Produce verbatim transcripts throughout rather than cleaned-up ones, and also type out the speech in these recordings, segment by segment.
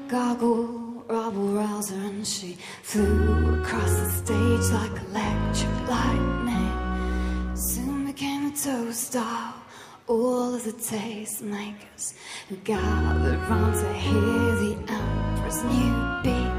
goggle, rubble rouser, and she flew across the stage like electric lightning. Soon became a toast of all of the tastemakers who gathered round to hear the emperor's new beats.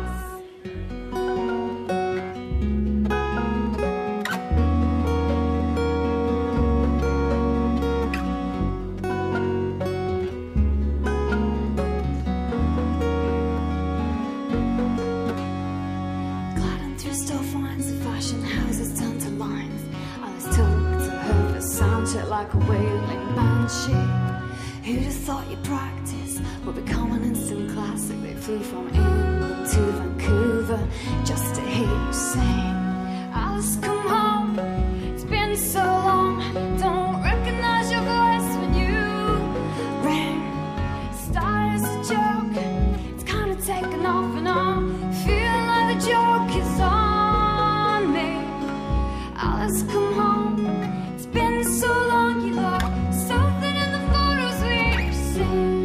Like a wailing banshee. Who'd have thought your practice would become an instant classic? They flew from England to Vancouver just to hear you sing. Alice, come home, it's been so long. Don't recognize your voice when you ring. Started as a joke, it's kind of taken off and on. Feel like the joke is on me. Alice, come home, it's been so long. You look something in the photos we've seen.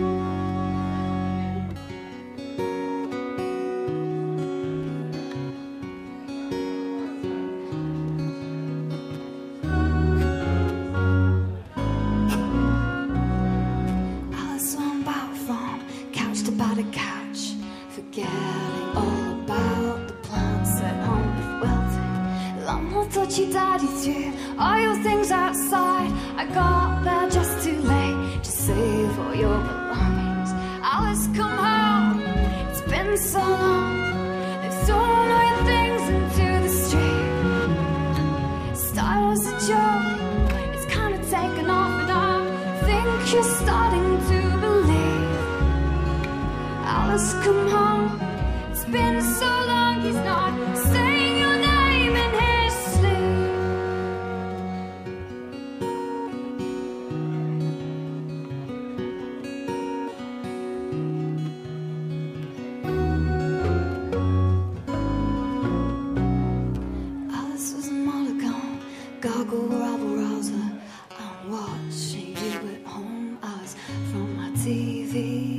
Alice swam about from couch to body couch, forgetting all about the plants at home with wilting. Lama thought she died you through all your things outside. I got there just too late to save all your belongings. Alice, come home, it's been so long. They've thrown all your things into the street. Started as a joke, it's kind of taken off, and I think you're starting to believe. Alice, come home, it's been so long. He's not saying your name in his sleep. Goggle, rubble rouser, I'm watching you at home. I was from my T V.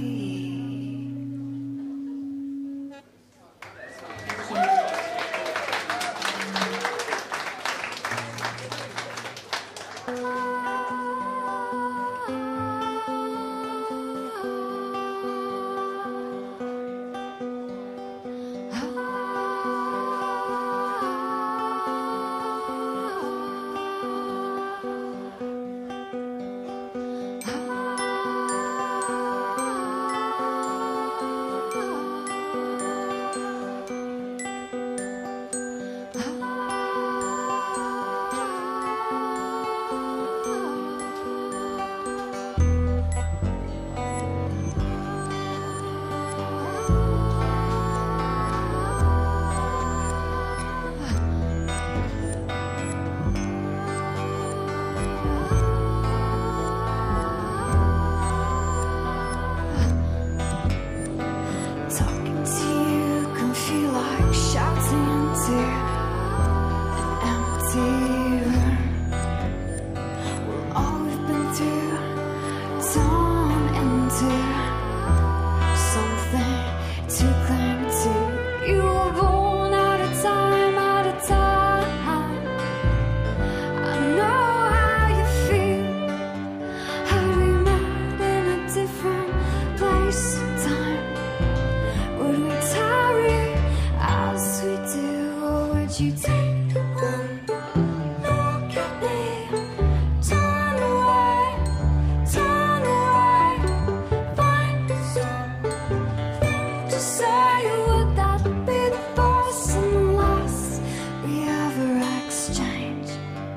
You take one look at me, turn away, turn away, find something to say. Would that be the first and the last we ever exchange?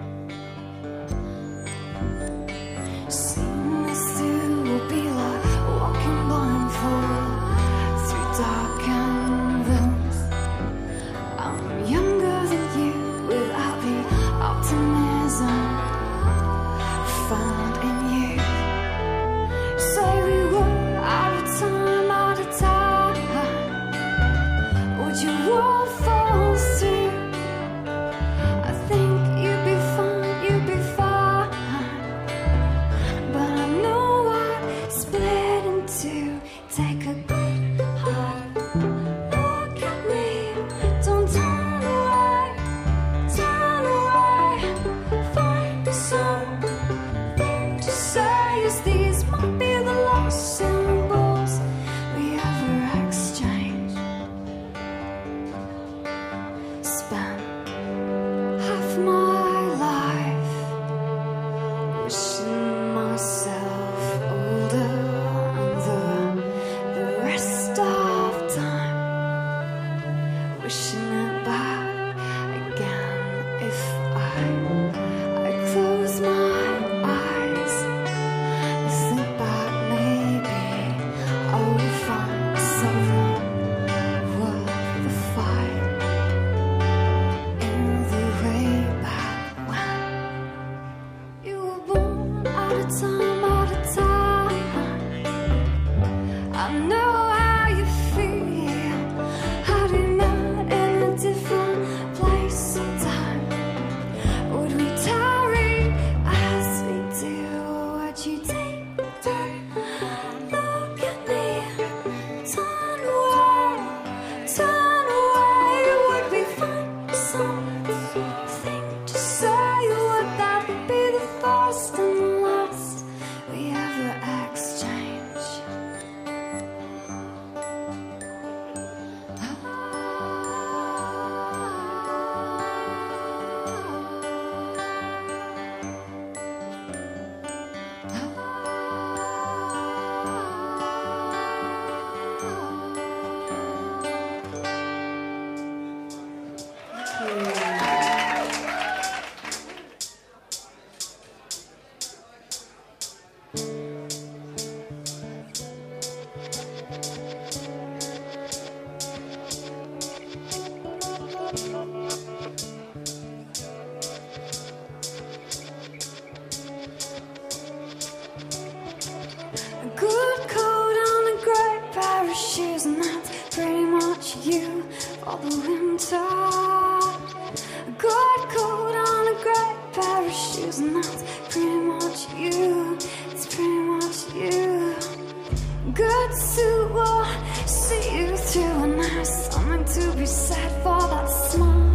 Seeing this through will be like walking blindfold through dark and rooms. I'm younger than you. for the winter. A good coat on a great pair of shoes, and that's pretty much you. It's pretty much you. Good suit will see you through, and there's something to be said for that smile.